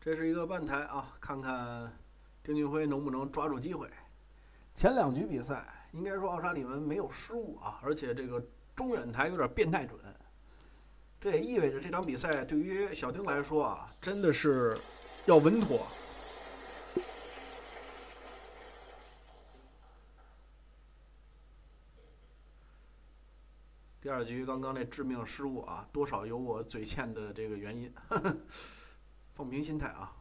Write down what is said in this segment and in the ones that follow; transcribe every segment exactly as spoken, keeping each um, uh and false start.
这是一个半台啊，看看丁俊晖能不能抓住机会。前两局比赛应该说奥沙利文没有失误啊，而且这个中远台有点变态准。这也意味着这场比赛对于小丁来说啊，真的是要稳妥。第二局刚刚那致命失误啊，多少有我嘴欠的这个原因，呵呵放平心态啊。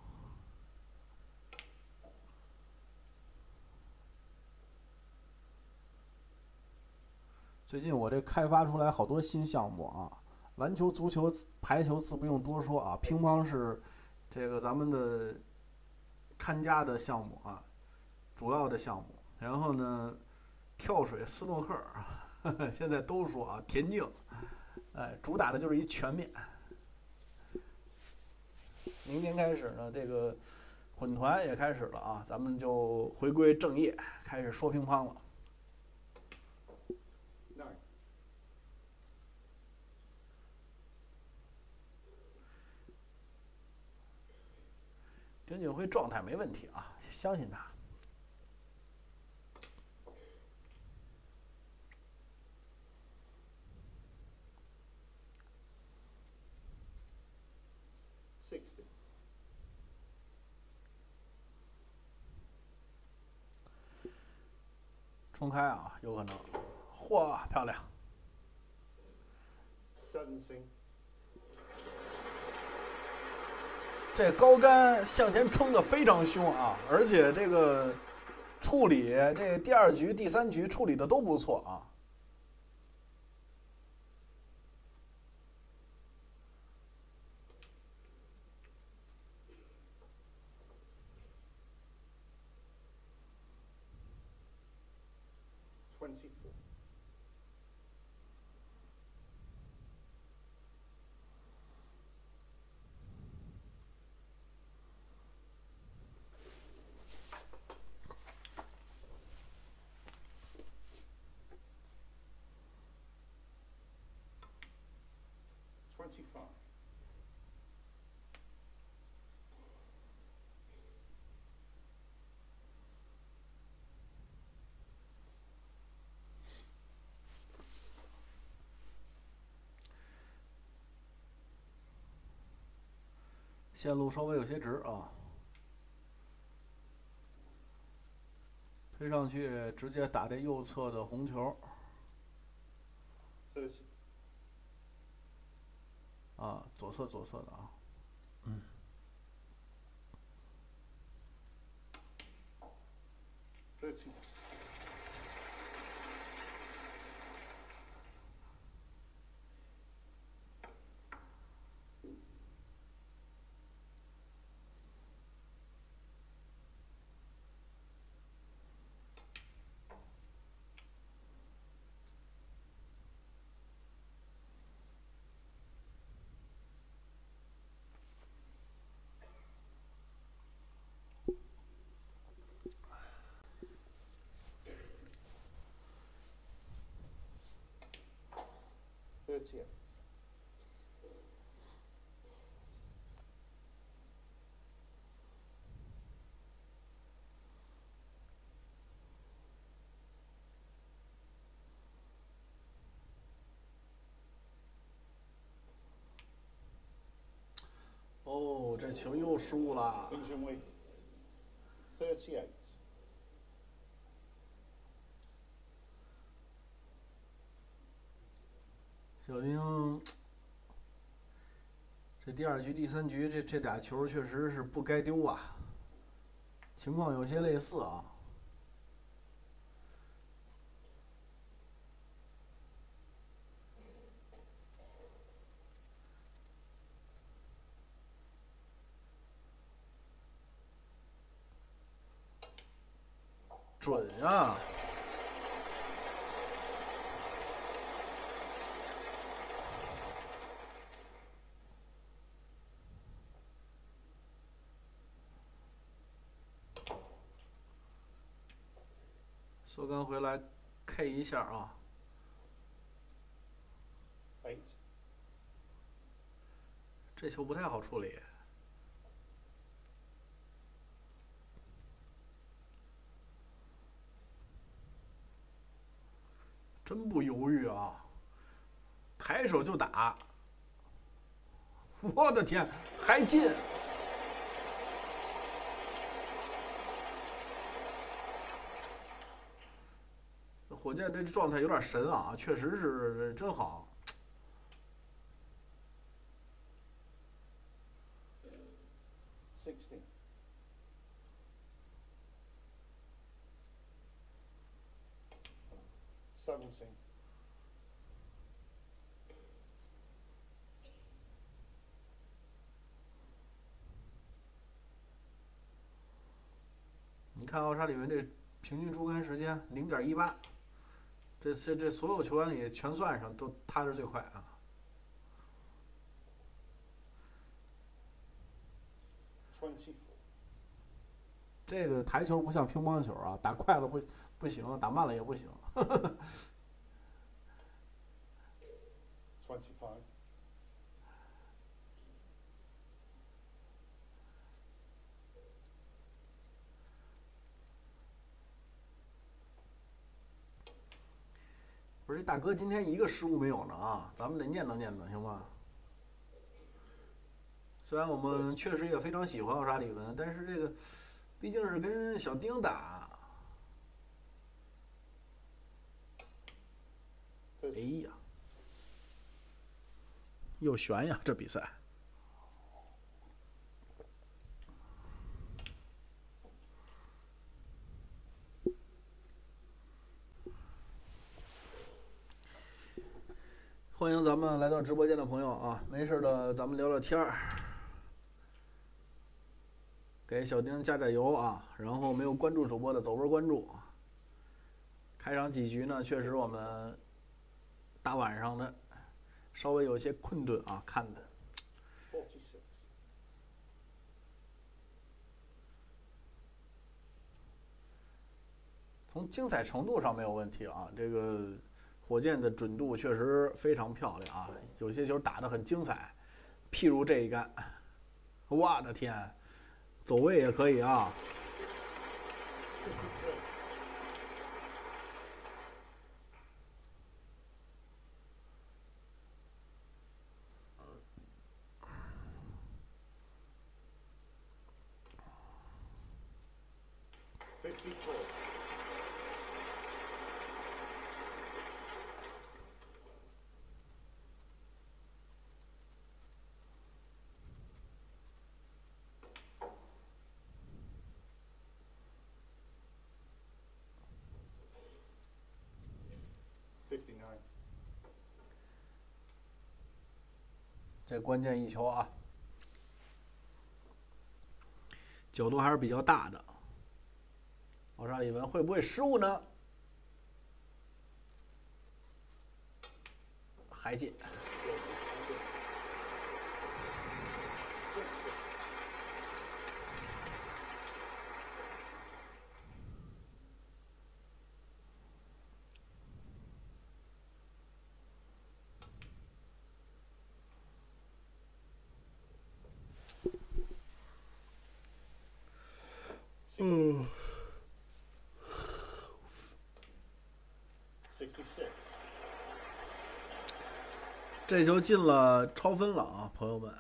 最近我这开发出来好多新项目啊，篮球、足球、排球自不用多说啊，乒乓是这个咱们的看家的项目啊，主要的项目。然后呢，跳水、斯诺克啊，现在都说啊，田径，哎，主打的就是一全面。明天开始呢，这个混团也开始了啊，咱们就回归正业，开始说乒乓了。丁俊晖状态没问题啊，相信他。 sixty。 冲开啊，有可能。嚯，漂亮！ 三星。 这高杆向前冲的非常凶啊，而且这个处理，这第二局、第三局处理的都不错啊。 twenty-four。twenty-five。 线路稍微有些直啊，推上去直接打这右侧的红球。 thirty。 啊，左侧左侧的啊，嗯。 thirty。thirty-eight。 哦，这球又失误了。 丁俊晖。thirty-eight。 小丁，这第二局、第三局这这俩球确实是不该丢啊，情况有些类似啊。准啊！索刚回来 K 一下啊。 eight。 这球不太好处理。 真不犹豫啊，抬手就打。我的天，还进！火箭这状态有点神啊，确实是真好。 sixteen. seventeen. 你看奥沙利文这平均出杆时间零点一八，这这这所有球员里全算上，都他是最快啊。 twenty-four. 这个台球不像乒乓球啊，打快了不不行，打慢了也不行。 twenty-five. 不是，这大哥今天一个失误没有呢啊，咱们得念叨念叨，行吗？虽然我们确实也非常喜欢奥沙利文，但是这个毕竟是跟小丁打。哎呀，又悬呀，这比赛。欢迎咱们来到直播间的朋友啊，没事的咱们聊聊天儿，给小丁加加油啊！然后没有关注主播的走波关注。开场几局呢，确实我们大晚上的稍微有些困顿啊，看的。 forty-six. 从精彩程度上没有问题啊，这个火箭的准度确实非常漂亮啊，有些球打得很精彩，譬如这一杆，我的天，走位也可以啊。 fifty-four. 59. 这关键一球啊，角度还是比较大的。奥沙利文会不会失误呢？还进。嗯。 sixty-six. 这球进了，超分了啊，朋友们。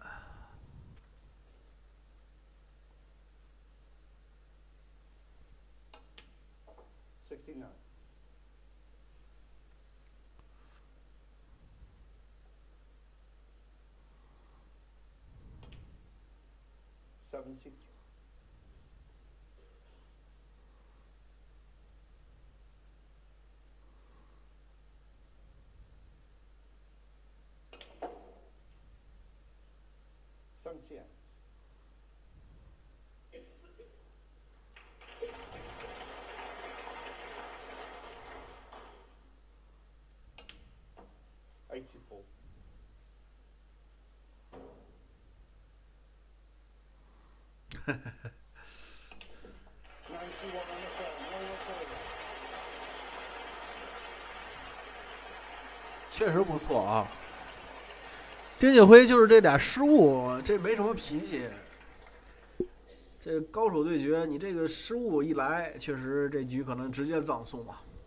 sixty-nine. seventy-three. seventy-eight. 84. 91 on the phone. No whatsoever. 确实不错啊。丁锦辉就是这俩失误，这没什么脾气。这高手对决，你这个失误一来，确实这局可能直接葬送啊。